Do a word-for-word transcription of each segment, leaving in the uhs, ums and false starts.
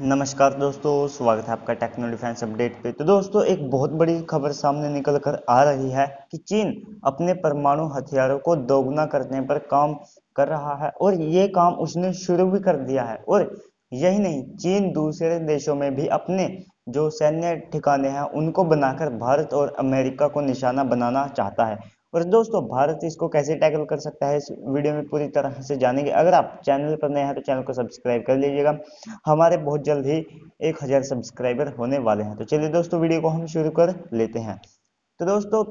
नमस्कार दोस्तों, स्वागत है आपका टेक्नो डिफेंस अपडेट पे। तो दोस्तों, एक बहुत बड़ी खबर सामने निकल कर आ रही है कि चीन अपने परमाणु हथियारों को दोगुना करने पर काम कर रहा है और ये काम उसने शुरू भी कर दिया है। और यही नहीं, चीन दूसरे देशों में भी अपने जो सैन्य ठिकाने हैं उनको बनाकर भारत और अमेरिका को निशाना बनाना चाहता है। और दोस्तों, भारत इसको कैसे टैकल कर सकता है, इस वीडियो में पूरी तरह से जानेंगे। अगर आप चैनल पर नए हैं तो चैनल को सब्सक्राइब कर लीजिएगा। हमारे बहुत जल्द ही एक हजार सब्सक्राइबर होने वाले हैं। तो चलिए दोस्तों, वीडियो को हम शुरू कर लेते हैं। तो दोस्तों,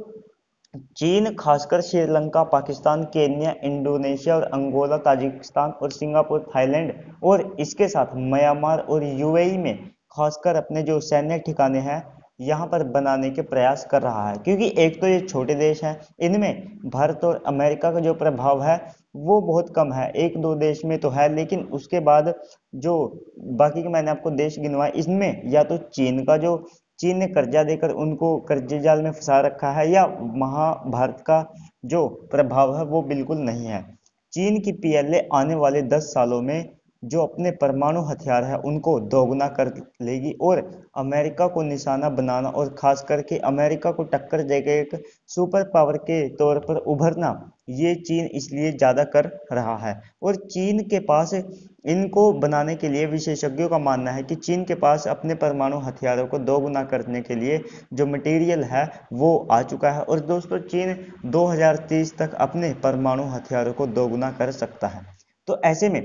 चीन खासकर श्रीलंका, पाकिस्तान, केन्या, इंडोनेशिया और अंगोला, ताजिकिस्तान और सिंगापुर, थाईलैंड और इसके साथ म्यांमार और यूएई में खासकर अपने जो सैन्य ठिकाने हैं यहाँ पर बनाने के प्रयास कर रहा है। क्योंकि एक तो ये छोटे देश हैं, इनमें भारत और अमेरिका का जो प्रभाव है वो बहुत कम है। एक दो देश में तो है, लेकिन उसके बाद जो बाकी के मैंने आपको देश गिनवाए, इसमें या तो चीन का जो चीन ने कर्जा देकर उनको कर्जे जाल में फंसा रखा है, या महाभारत का जो प्रभाव है वो बिल्कुल नहीं है। चीन की पीएलए आने वाले दस सालों में जो अपने परमाणु हथियार है उनको दोगुना कर लेगी और अमेरिका को निशाना बनाना और खास करके अमेरिका को टक्कर देकर एक सुपर पावर के तौर पर उभरना, ये चीन इसलिए ज्यादा कर रहा है। और चीन के पास इनको बनाने के लिए विशेषज्ञों का मानना है कि चीन के पास अपने परमाणु हथियारों को दोगुना करने के लिए जो मटेरियल है वो आ चुका है। और दोस्तों, चीन दो हज़ार तीस तक अपने परमाणु हथियारों को दोगुना कर सकता है। तो ऐसे में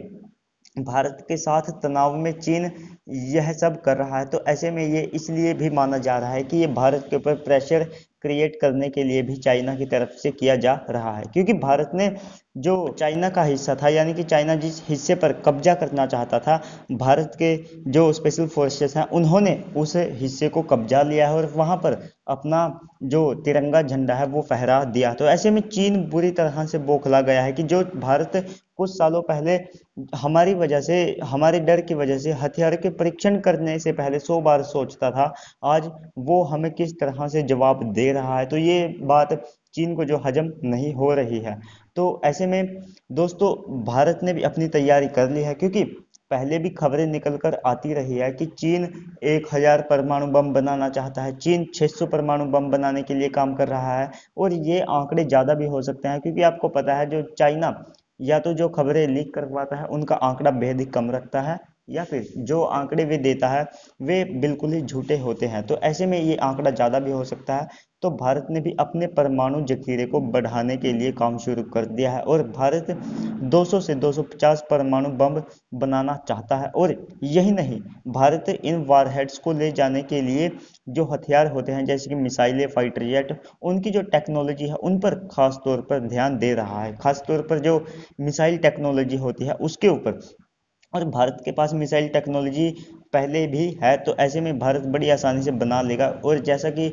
भारत के साथ तनाव में चीन यह सब कर रहा है। तो ऐसे में ये इसलिए भी माना जा रहा है कि ये भारत के ऊपर प्रेशर क्रिएट करने के लिए भी चाइना की तरफ से किया जा रहा है। क्योंकि भारत ने जो चाइना का हिस्सा था, यानी कि चाइना जिस हिस्से पर कब्जा करना चाहता था, भारत के जो स्पेशल फोर्सेस हैं उन्होंने उस हिस्से को कब्जा लिया है और वहां पर अपना जो तिरंगा झंडा है वो फहरा दिया। तो ऐसे में चीन बुरी तरह से बौखला गया है कि जो भारत कुछ सालों पहले हमारी वजह से, हमारे डर की वजह से हथियार के परीक्षण करने से पहले सौ बार सोचता था, आज वो हमें किस तरह से जवाब दे रहा है। तो ये बात चीन को जो हजम नहीं हो रही है। तो ऐसे में दोस्तों, भारत ने भी अपनी तैयारी कर ली है। क्योंकि पहले भी खबरें निकल कर आती रही है कि चीन एक हजार परमाणु बम बनाना चाहता है, चीन छह सौ परमाणु बम बनाने के लिए काम कर रहा है। और ये आंकड़े ज्यादा भी हो सकते हैं, क्योंकि आपको पता है जो चाइना या तो जो खबरें लीक करवाता है उनका आंकड़ा बेहद ही कम रखता है, या फिर जो आंकड़े वे देता है वे बिल्कुल ही झूठे होते हैं। तो ऐसे में ये आंकड़ा ज्यादा भी हो सकता है। तो भारत ने भी अपने परमाणु जखीरे को बढ़ाने के लिए काम शुरू कर दिया है और भारत दो सौ से दो सौ पचास परमाणु बम बनाना चाहता है। और यही नहीं, भारत इन वारहेड्स को ले जाने के लिए जो हथियार होते हैं, जैसे कि मिसाइलें, फाइटर जेट, उनकी जो टेक्नोलॉजी है उन पर खास तौर पर ध्यान दे रहा है। खास तौर पर जो मिसाइल टेक्नोलॉजी होती है उसके ऊपर। और भारत के पास मिसाइल टेक्नोलॉजी पहले भी है, तो ऐसे में भारत बड़ी आसानी से बना लेगा। और जैसा कि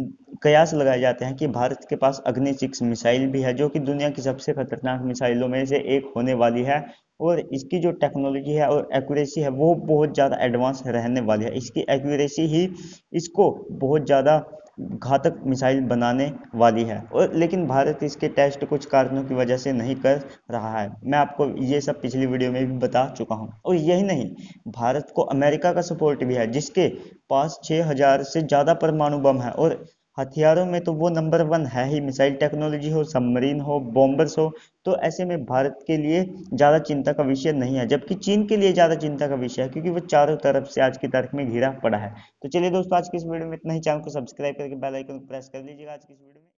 कयास लगाए जाते हैं कि भारत के पास अग्नि सिक्स मिसाइल भी है, जो कि दुनिया की सबसे खतरनाक मिसाइलों में से एक होने वाली है। और इसकी जो टेक्नोलॉजी है और एक्यूरेसी है वो बहुत ज़्यादा एडवांस रहने वाली है। इसकी एक्यूरेसी ही इसको बहुत ज़्यादा घातक मिसाइल बनाने वाली है। और लेकिन भारत इसके टेस्ट कुछ कारणों की वजह से नहीं कर रहा है। मैं आपको ये सब पिछली वीडियो में भी बता चुका हूँ। और यही नहीं, भारत को अमेरिका का सपोर्ट भी है, जिसके पास छह हज़ार से ज़्यादा परमाणु बम है। और हथियारों में तो वो नंबर वन है ही, मिसाइल टेक्नोलॉजी हो, सबमरीन हो, बॉम्बर्स हो। तो ऐसे में भारत के लिए ज़्यादा चिंता का विषय नहीं है, जबकि चीन के लिए ज़्यादा चिंता का विषय है, क्योंकि वो चारों तरफ से आज की तारीख में घिरा पड़ा है। तो चलिए दोस्तों, आज की इस वीडियो में इतना ही। चैनल को सब्सक्राइब करके बेल आइकन को प्रेस कर लीजिएगा आज की इस वीडियो में।